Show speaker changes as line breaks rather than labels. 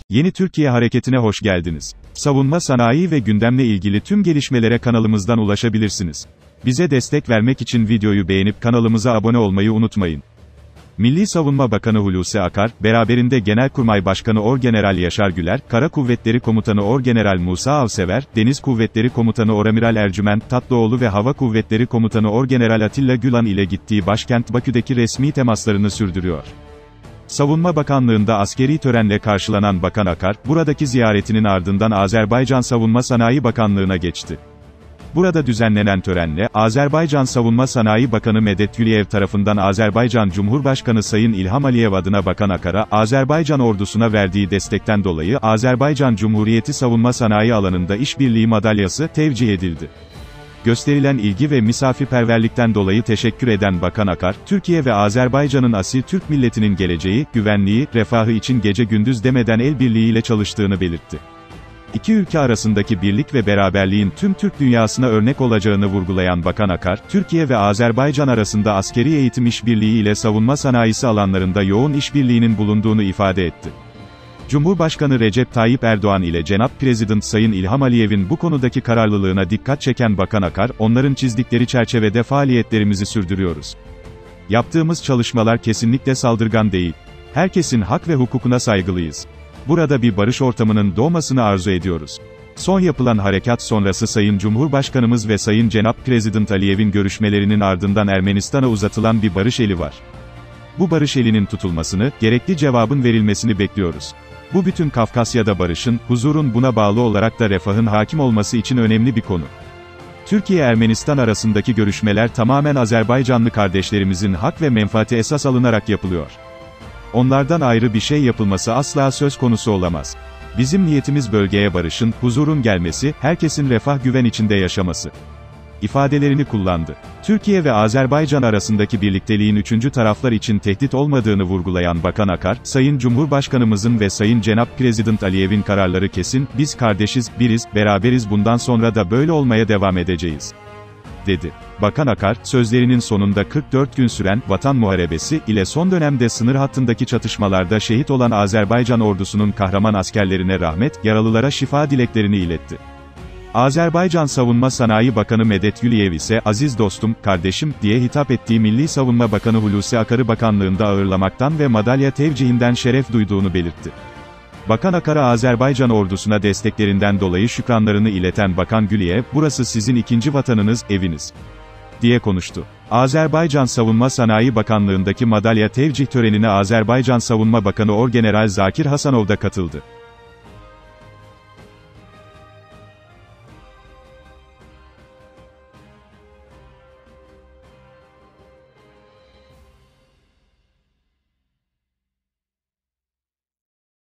Yeni Türkiye Hareketi'ne hoş geldiniz. Savunma sanayi ve gündemle ilgili tüm gelişmelere kanalımızdan ulaşabilirsiniz. Bize destek vermek için videoyu beğenip kanalımıza abone olmayı unutmayın. Milli Savunma Bakanı Hulusi Akar, beraberinde Genelkurmay Başkanı Orgeneral Yaşar Güler, Kara Kuvvetleri Komutanı Orgeneral Musa Avsever, Deniz Kuvvetleri Komutanı Oramiral Ercüment Tatlıoğlu ve Hava Kuvvetleri Komutanı Orgeneral Atilla Gülan ile gittiği başkent Bakü'deki resmi temaslarını sürdürüyor. Savunma Bakanlığı'nda askeri törenle karşılanan Bakan Akar, buradaki ziyaretinin ardından Azerbaycan Savunma Sanayi Bakanlığı'na geçti. Burada düzenlenen törenle, Azerbaycan Savunma Sanayi Bakanı Medet Güliyev tarafından Azerbaycan Cumhurbaşkanı Sayın İlham Aliyev adına Bakan Akar'a, Azerbaycan ordusuna verdiği destekten dolayı Azerbaycan Cumhuriyeti savunma sanayi alanında işbirliği madalyası tevcih edildi. Gösterilen ilgi ve misafirperverlikten dolayı teşekkür eden Bakan Akar, Türkiye ve Azerbaycan'ın asil Türk milletinin geleceği, güvenliği, refahı için gece gündüz demeden el birliğiyle çalıştığını belirtti. İki ülke arasındaki birlik ve beraberliğin tüm Türk dünyasına örnek olacağını vurgulayan Bakan Akar, Türkiye ve Azerbaycan arasında askeri eğitim işbirliği ile savunma sanayisi alanlarında yoğun işbirliğinin bulunduğunu ifade etti. Cumhurbaşkanı Recep Tayyip Erdoğan ile Cenab Prezident Sayın İlham Aliyev'in bu konudaki kararlılığına dikkat çeken Bakan Akar, onların çizdikleri çerçevede faaliyetlerimizi sürdürüyoruz. Yaptığımız çalışmalar kesinlikle saldırgan değil. Herkesin hak ve hukukuna saygılıyız. Burada bir barış ortamının doğmasını arzu ediyoruz. Son yapılan harekat sonrası Sayın Cumhurbaşkanımız ve Sayın Cenab Prezident Aliyev'in görüşmelerinin ardından Ermenistan'a uzatılan bir barış eli var. Bu barış elinin tutulmasını, gerekli cevabın verilmesini bekliyoruz. Bu bütün Kafkasya'da barışın, huzurun buna bağlı olarak da refahın hakim olması için önemli bir konu. Türkiye-Ermenistan arasındaki görüşmeler tamamen Azerbaycanlı kardeşlerimizin hak ve menfaati esas alınarak yapılıyor. Onlardan ayrı bir şey yapılması asla söz konusu olamaz. Bizim niyetimiz bölgeye barışın, huzurun gelmesi, herkesin refah güven içinde yaşaması ifadelerini kullandı. Türkiye ve Azerbaycan arasındaki birlikteliğin üçüncü taraflar için tehdit olmadığını vurgulayan Bakan Akar, Sayın Cumhurbaşkanımızın ve Sayın Cenab Prezident Aliyev'in kararları kesin, biz kardeşiz, biriz, beraberiz bundan sonra da böyle olmaya devam edeceğiz, dedi. Bakan Akar, sözlerinin sonunda 44 gün süren Vatan Muharebesi ile son dönemde sınır hattındaki çatışmalarda şehit olan Azerbaycan ordusunun kahraman askerlerine rahmet, yaralılara şifa dileklerini iletti. Azerbaycan Savunma Sanayi Bakanı Medet Güliyev ise, aziz dostum, kardeşim, diye hitap ettiği Milli Savunma Bakanı Hulusi Akar'ı bakanlığında ağırlamaktan ve madalya tevcihinden şeref duyduğunu belirtti. Bakan Akar'a Azerbaycan ordusuna desteklerinden dolayı şükranlarını ileten Bakan Güliyev, burası sizin ikinci vatanınız, eviniz, diye konuştu. Azerbaycan Savunma Sanayi Bakanlığındaki madalya tevcih törenine Azerbaycan Savunma Bakanı Orgeneral Zakir Hasanov da katıldı.